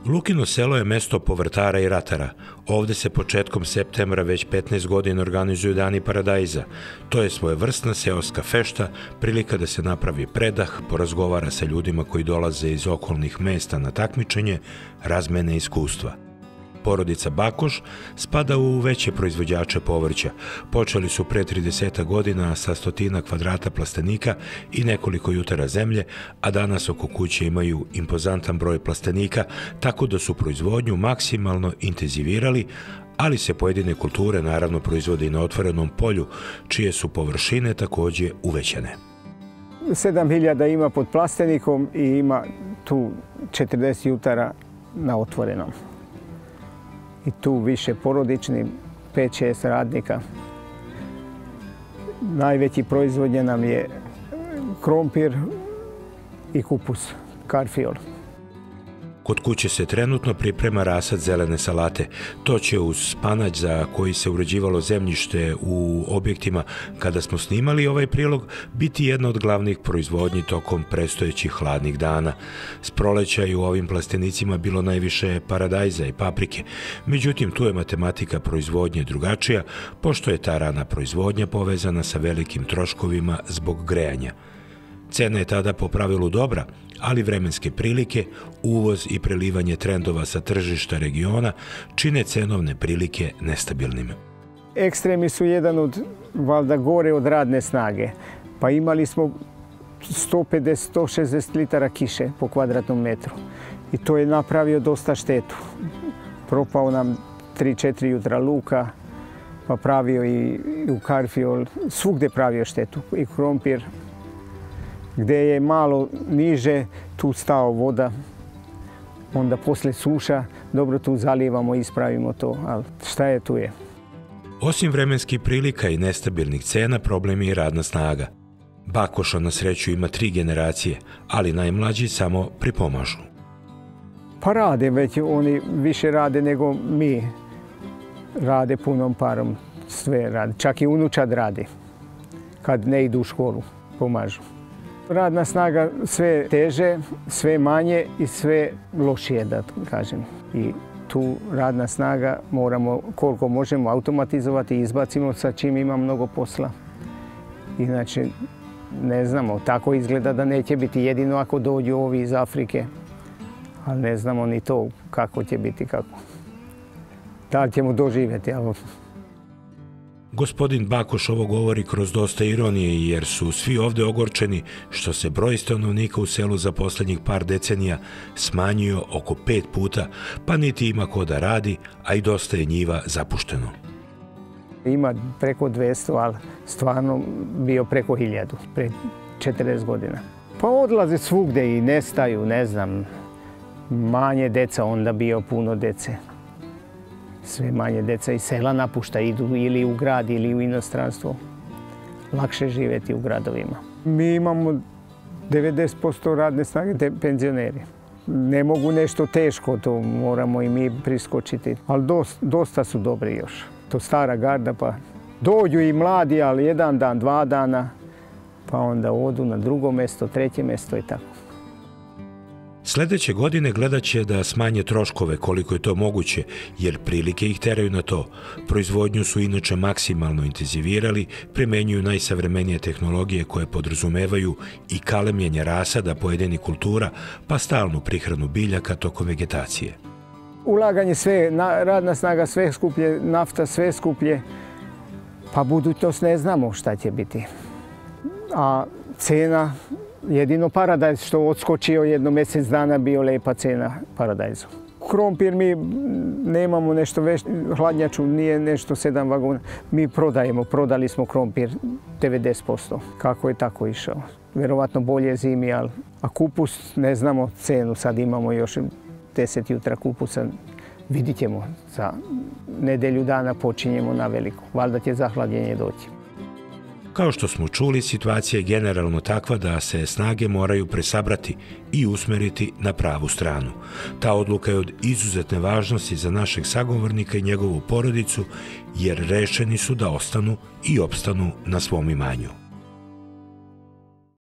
Lukino selo je mesto povrtara i ratara. Ovde se početkom septembra već 15 godina organizuju dani paradajza. To je svojevrsna seoska fešta, prilika da se napravi predah, porazgovara sa ljudima koji dolaze iz okolnih mesta na takmičenje, razmene iskustva. Porodica Bakoš spada u veće proizvođače povrća. Počeli su pre 30 godina sa 100 kvadrata plastenika i nekoliko jutara zemlje, a danas oko kuće imaju impozantan broj plastenika, tako da su proizvodnju maksimalno intenzivirali, ali se pojedine kulture naravno proizvode i na otvorenom polju, čije su površine takođe uvećane. 7000 ima pod plastenikom i ima tu 40 jutara na otvorenom. I tu više porodični, 5-6 radnika. Najveći proizvodnja nam je krompir i kupus, karfiol. Kod kuće se trenutno priprema rasad zelene salate. To će uz spanać za koji se uređivalo zemljište u objektima kada smo snimali ovaj prilog biti jedna od glavnih proizvodnji tokom predstojećih hladnih dana. S proleća je u ovim plastenicima bilo najviše paradajza i paprike. Međutim, tu je matematika proizvodnje drugačija, pošto je ta rana proizvodnja povezana sa velikim troškovima zbog grejanja. Cena je tada po pravilu dobra, ali vremenske prilike, uvoz i prelivanje trendova sa tržišta regiona čine cenovne prilike nestabilnim. Ekstremi su jedan od, valjda, gore od radne snage. Pa imali smo 150-160 litara kiše po kvadratnom metru. I to je napravio dosta štetu. Propao nam 3-4 jutra luka, pa pravio i u karfiol, svugde pravio štetu, i krompir. Gde je malo niže, tu stao voda, onda posle suša, dobro tu zalijevamo i ispravimo to, ali šta je tu je. Osim vremenskih prilika i nestabilnih cena, problem je i radna snaga. Bakoša na sreću ima 3 generacije, ali najmlađi samo pripomažu. Pa rade već, oni više rade nego mi. Rade punom parom, sve rade. Čak i unučad radi, kad ne idu u školu, pomažu. Radna snaga sve teže, sve manje i sve lošije, da kažem. I tu radna snaga moramo, koliko možemo, automatizovati i izbacimo sa čim ima mnogo posla. Inače, ne znamo, tako izgleda da neće biti, jedino ako dođu ovi iz Afrike. Ali ne znamo ni to kako će biti, kako. Da li ćemo doživjeti, ali... Gospodin Bakoš ovo govori kroz dosta ironije, jer su svi ovde ogorčeni što se broj stanovnika u selu za poslednjih par decenija smanjio oko 5 puta, pa niti ima ko da radi, a i dosta je njiva zapušteno. Ima preko 200, ali stvarno bio preko 1000, pre 40 godina. Pa odlaze svugde i nestaju, ne znam, manje deca, onda bio puno dece. Sve manje deca iz sela napušta, idu ili u grad ili u inostranstvo. Lakše živjeti u gradovima. Mi imamo 90% radne snage penzioneri. Ne mogu nešto teško, to moramo i mi priskočiti. Ali dosta su dobri još. To stara garda, pa dođu i mladi, ali 1 dan, 2 dana, pa onda odu na drugo mesto, 3. mesto i tako. Sledeće godine gledat će da smanje troškove koliko je to moguće, jer prilike ih teraju na to. Proizvodnju su inače maksimalno intenzivirali, primenjuju najsavremenije tehnologije koje podrazumevaju i kalemljenje rasada pojedinih kultura, pa stalnu prihranu biljaka tokom vegetacije. Ulaganje sve, radna snaga sve skuplje, nafta sve skuplje, pa budućnost ne znamo šta će biti. A cena... Jedino paradajz što odskočio jedno mjesec dana bio lepa cena paradajzu. Krompir mi nemamo nešto hladnjaču, nije nešto 7 vagona. Mi prodali smo krompir 90%. Kako je tako išao. Vjerovatno bolje zimi, ali... A kupus ne znamo cenu, sad imamo još 10 jutra kupusa. Vidit ćemo, za nedelju dana počinjemo na veliko. Valjda će zahlađenje doći. Kao što smo čuli, situacija je generalno takva da se snage moraju presabrati i usmeriti na pravu stranu. Ta odluka je od izuzetne važnosti za našeg sagovornika i njegovu porodicu, jer rešeni su da ostanu i opstanu na svom imanju.